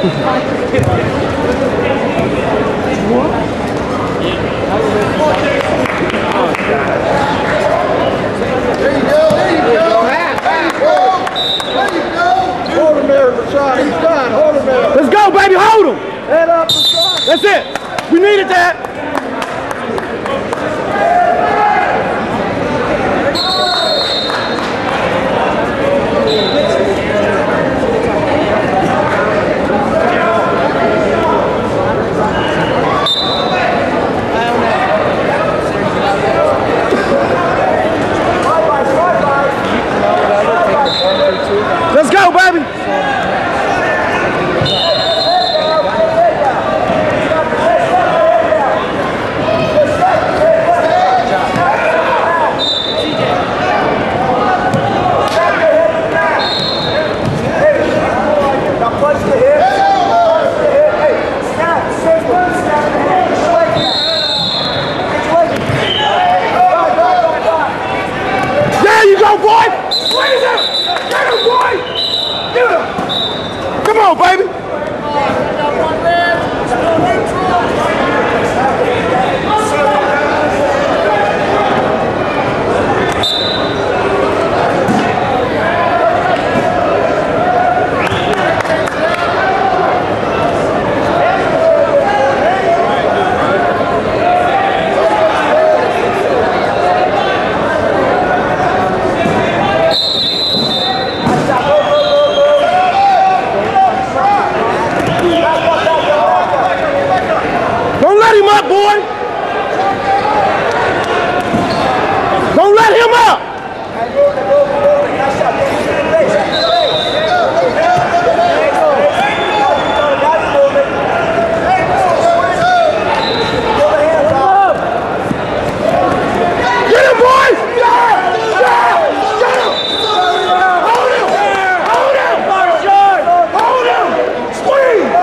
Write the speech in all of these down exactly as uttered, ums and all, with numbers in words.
Hold him there, Rashawn. He's done. Hold him there. Let's go, baby. Hold him. Head up, Rashawn. That's it. We needed that. Let's go, baby. There you go, boy. Squeeze him. Get him, boy. Get him. Come on, baby. Let him up, boy. Don't let him up. Get him, boy. Yeah. Yeah. Get him. Hold him. Hold him. Hold him. Squeeze.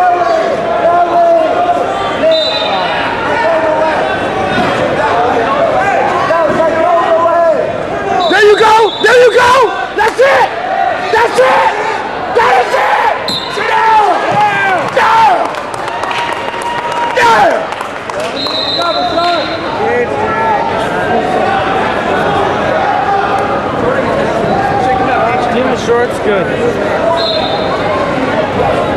There you go! There you go! That's it! That's it! That is it! Sit down! Down! Down! Team of shorts, good.